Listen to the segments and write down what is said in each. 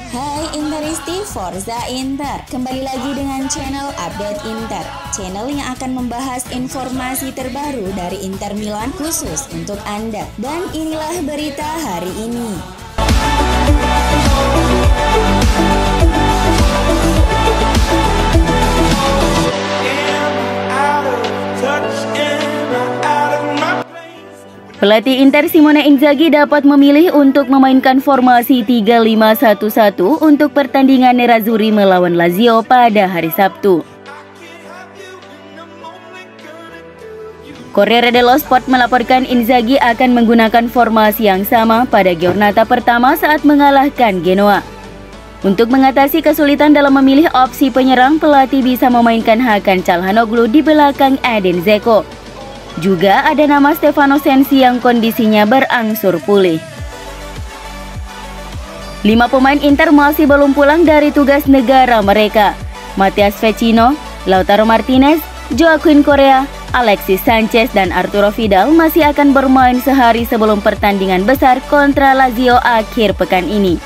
Hai Interisti, Forza Inter. Kembali lagi dengan channel Update Inter, channel yang akan membahas informasi terbaru dari Inter Milan khusus untuk Anda. Dan inilah berita hari ini. Pelatih Inter Simone Inzaghi dapat memilih untuk memainkan formasi 3-5-1-1 untuk pertandingan Nerazzurri melawan Lazio pada hari Sabtu. Corriere dello Sport melaporkan Inzaghi akan menggunakan formasi yang sama pada giornata pertama saat mengalahkan Genoa. Untuk mengatasi kesulitan dalam memilih opsi penyerang, pelatih bisa memainkan Hakan Çalhanoğlu di belakang Edin Dzeko. Juga ada nama Stefano Sensi yang kondisinya berangsur pulih. 5 pemain Inter masih belum pulang dari tugas negara mereka. Matheus Vecino, Lautaro Martinez, Joaquin Correa, Alexis Sanchez, dan Arturo Vidal masih akan bermain sehari sebelum pertandingan besar kontra Lazio akhir pekan ini.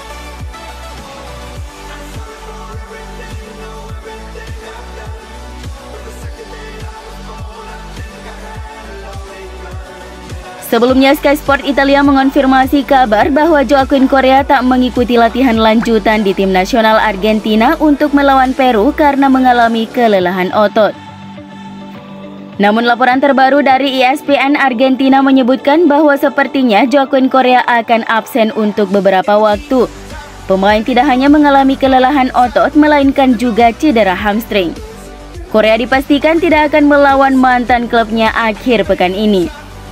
Sebelumnya, Sky Sport Italia mengonfirmasi kabar bahwa Joaquin Correa tak mengikuti latihan lanjutan di tim nasional Argentina untuk melawan Peru karena mengalami kelelahan otot. Namun laporan terbaru dari ESPN Argentina menyebutkan bahwa sepertinya Joaquin Correa akan absen untuk beberapa waktu. Pemain tidak hanya mengalami kelelahan otot, melainkan juga cedera hamstring. Correa dipastikan tidak akan melawan mantan klubnya akhir pekan ini.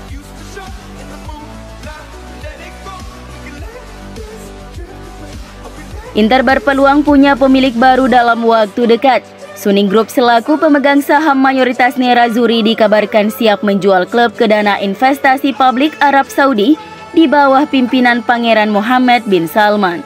Inter berpeluang punya pemilik baru dalam waktu dekat. Suning Group selaku pemegang saham mayoritas Nerazzurri dikabarkan siap menjual klub ke dana investasi publik Arab Saudi di bawah pimpinan Pangeran Mohammed bin Salman.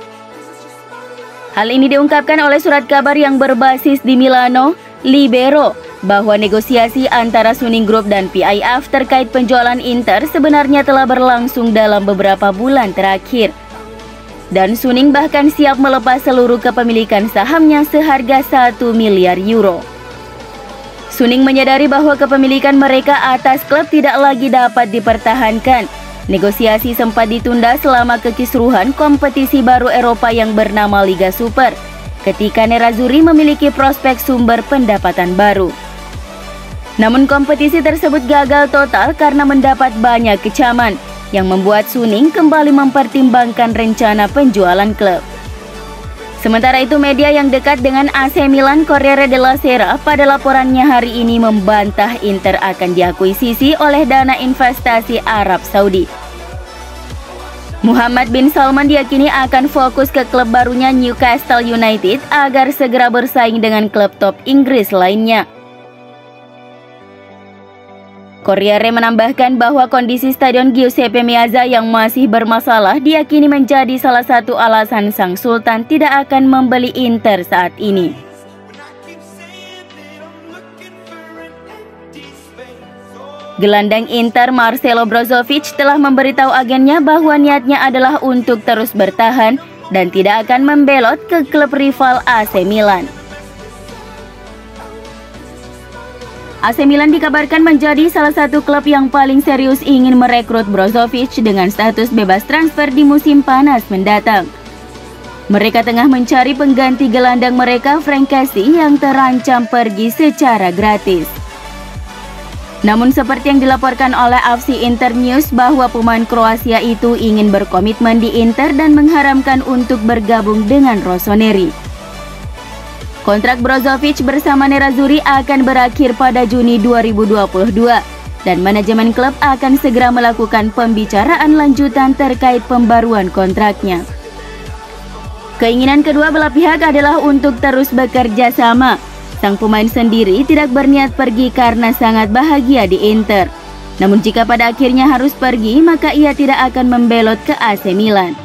Hal ini diungkapkan oleh surat kabar yang berbasis di Milano, Libero, bahwa negosiasi antara Suning Group dan PIF terkait penjualan Inter sebenarnya telah berlangsung dalam beberapa bulan terakhir. Dan Suning bahkan siap melepas seluruh kepemilikan sahamnya seharga 1 miliar euro. Suning menyadari bahwa kepemilikan mereka atas klub tidak lagi dapat dipertahankan. Negosiasi sempat ditunda selama kekisruhan kompetisi baru Eropa yang bernama Liga Super, ketika Nerazzurri memiliki prospek sumber pendapatan baru. Namun kompetisi tersebut gagal total karena mendapat banyak kecaman, yang membuat Suning kembali mempertimbangkan rencana penjualan klub. Sementara itu, media yang dekat dengan AC Milan, Corriere della Sera, pada laporannya hari ini membantah Inter akan diakuisisi oleh dana investasi Arab Saudi. Mohammed bin Salman diyakini akan fokus ke klub barunya Newcastle United agar segera bersaing dengan klub top Inggris lainnya. Corriere menambahkan bahwa kondisi Stadion Giuseppe Meazza yang masih bermasalah diyakini menjadi salah satu alasan Sang Sultan tidak akan membeli Inter saat ini. Gelandang Inter Marcelo Brozovic telah memberitahu agennya bahwa niatnya adalah untuk terus bertahan dan tidak akan membelot ke klub rival AC Milan. AC Milan dikabarkan menjadi salah satu klub yang paling serius ingin merekrut Brozovic dengan status bebas transfer di musim panas mendatang. Mereka tengah mencari pengganti gelandang mereka Frank Kessie yang terancam pergi secara gratis. Namun seperti yang dilaporkan oleh AFC Internews bahwa pemain Kroasia itu ingin berkomitmen di Inter dan mengharamkan untuk bergabung dengan Rossoneri. Kontrak Brozovic bersama Nerazzurri akan berakhir pada Juni 2022 dan manajemen klub akan segera melakukan pembicaraan lanjutan terkait pembaruan kontraknya. Keinginan kedua belah pihak adalah untuk terus bekerja sama. Sang pemain sendiri tidak berniat pergi karena sangat bahagia di Inter. Namun jika pada akhirnya harus pergi, maka ia tidak akan membelot ke AC Milan.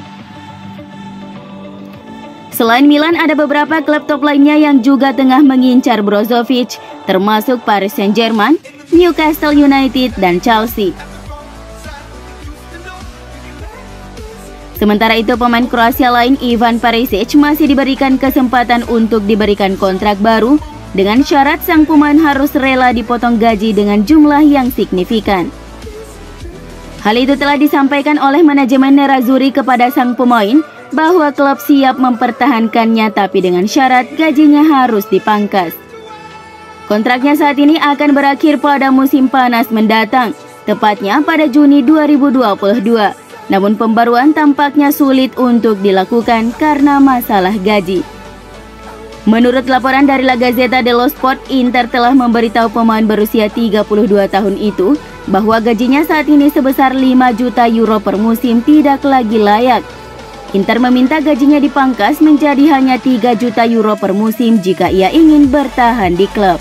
Selain Milan, ada beberapa klub top lainnya yang juga tengah mengincar Brozovic, termasuk Paris Saint-Germain, Newcastle United, dan Chelsea. Sementara itu pemain Kroasia lain Ivan Perisic masih diberikan kesempatan untuk diberikan kontrak baru dengan syarat sang pemain harus rela dipotong gaji dengan jumlah yang signifikan. Hal itu telah disampaikan oleh manajemen Nerazzurri kepada sang pemain bahwa klub siap mempertahankannya tapi dengan syarat gajinya harus dipangkas. Kontraknya saat ini akan berakhir pada musim panas mendatang, tepatnya pada Juni 2022. Namun pembaruan tampaknya sulit untuk dilakukan karena masalah gaji. Menurut laporan dari La Gazzetta dello Sport, Inter telah memberitahu pemain berusia 32 tahun itu bahwa gajinya saat ini sebesar 5 juta euro per musim tidak lagi layak. Inter meminta gajinya dipangkas menjadi hanya 3 juta euro per musim jika ia ingin bertahan di klub.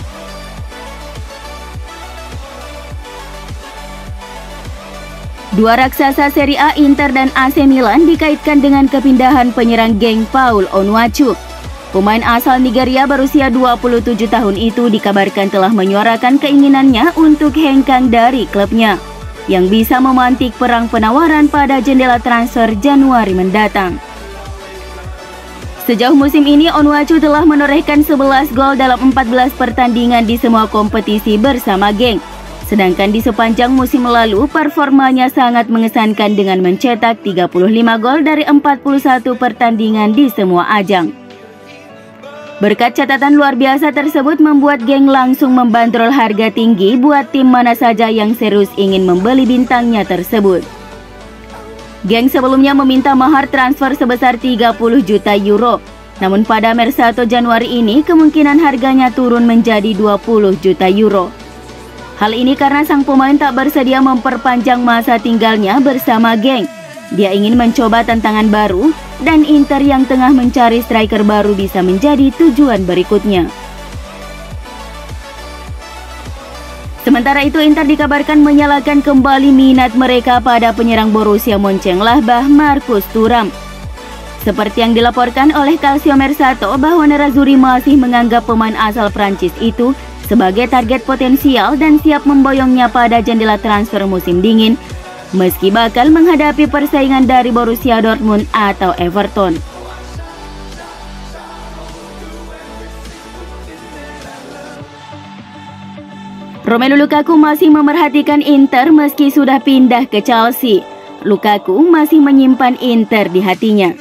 Dua raksasa Serie A Inter dan AC Milan dikaitkan dengan kepindahan penyerang geng Paul Onuachu. Pemain asal Nigeria berusia 27 tahun itu dikabarkan telah menyuarakan keinginannya untuk hengkang dari klubnya, yang bisa memantik perang penawaran pada jendela transfer Januari mendatang. Sejauh musim ini, Onuachu telah menorehkan 11 gol dalam 14 pertandingan di semua kompetisi bersama geng. Sedangkan di sepanjang musim lalu, performanya sangat mengesankan dengan mencetak 35 gol dari 41 pertandingan di semua ajang. Berkat catatan luar biasa tersebut membuat geng langsung membandrol harga tinggi buat tim mana saja yang serius ingin membeli bintangnya tersebut. Geng sebelumnya meminta mahar transfer sebesar 30 juta euro. Namun pada Maret 1 Januari ini kemungkinan harganya turun menjadi 20 juta euro. Hal ini karena sang pemain tak bersedia memperpanjang masa tinggalnya bersama geng. Dia ingin mencoba tantangan baru dan Inter yang tengah mencari striker baru bisa menjadi tujuan berikutnya. Sementara itu Inter dikabarkan menyalakan kembali minat mereka pada penyerang Borussia Mönchengladbach Marcus Thuram. Seperti yang dilaporkan oleh Calcio Mercato bahwa Nerazzurri masih menganggap pemain asal Prancis itu sebagai target potensial dan siap memboyongnya pada jendela transfer musim dingin, meski bakal menghadapi persaingan dari Borussia Dortmund atau Everton. Romelu Lukaku masih memerhatikan Inter meski sudah pindah ke Chelsea. Lukaku masih menyimpan Inter di hatinya.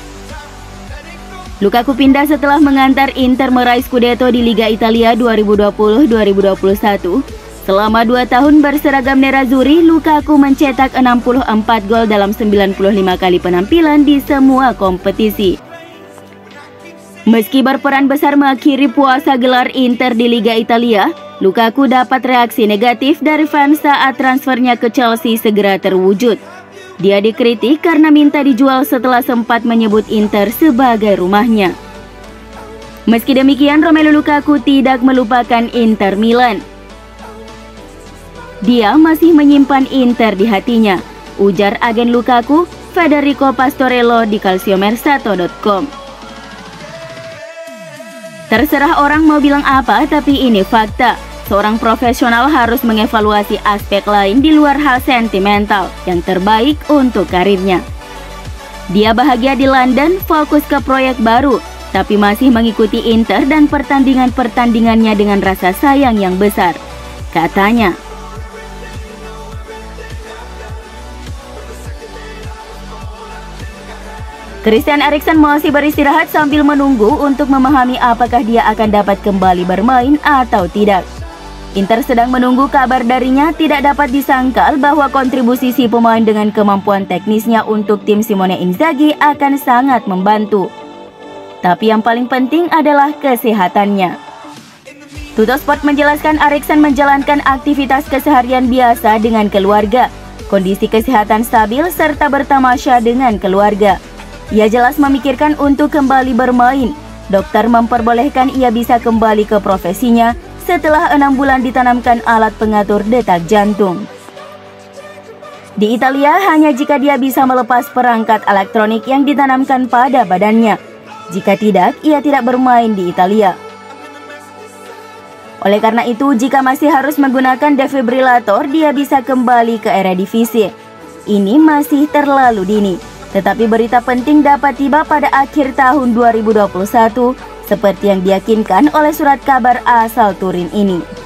Lukaku pindah setelah mengantar Inter meraih Scudetto di Liga Italia 2020-2021. Selama 2 tahun berseragam Nerazzurri, Lukaku mencetak 64 gol dalam 95 kali penampilan di semua kompetisi. Meski berperan besar mengakhiri puasa gelar Inter di Liga Italia, Lukaku dapat reaksi negatif dari fans saat transfernya ke Chelsea segera terwujud. Dia dikritik karena minta dijual setelah sempat menyebut Inter sebagai rumahnya. Meski demikian, Romelu Lukaku tidak melupakan Inter Milan. Dia masih menyimpan Inter di hatinya, ujar agen Lukaku, Federico Pastorello di calciomercato.com. Terserah orang mau bilang apa, tapi ini fakta. Seorang profesional harus mengevaluasi aspek lain di luar hal sentimental yang terbaik untuk karirnya. Dia bahagia di London, fokus ke proyek baru, tapi masih mengikuti Inter dan pertandingan-pertandingannya dengan rasa sayang yang besar, katanya. Christian Eriksen masih beristirahat sambil menunggu untuk memahami apakah dia akan dapat kembali bermain atau tidak. Inter sedang menunggu kabar darinya. Tidak dapat disangkal bahwa kontribusi si pemain dengan kemampuan teknisnya untuk tim Simone Inzaghi akan sangat membantu. Tapi yang paling penting adalah kesehatannya. Tuttosport menjelaskan Eriksen menjalankan aktivitas keseharian biasa dengan keluarga, kondisi kesehatan stabil serta bertamasya dengan keluarga. Ia jelas memikirkan untuk kembali bermain. Dokter memperbolehkan ia bisa kembali ke profesinya setelah 6 bulan ditanamkan alat pengatur detak jantung. Di Italia, hanya jika dia bisa melepas perangkat elektronik yang ditanamkan pada badannya. Jika tidak, ia tidak bermain di Italia. Oleh karena itu, jika masih harus menggunakan defibrilator, dia bisa kembali ke Eredivisie. Ini masih terlalu dini. Tetapi berita penting dapat tiba pada akhir tahun 2021 seperti yang diyakinkan oleh surat kabar asal Turin ini.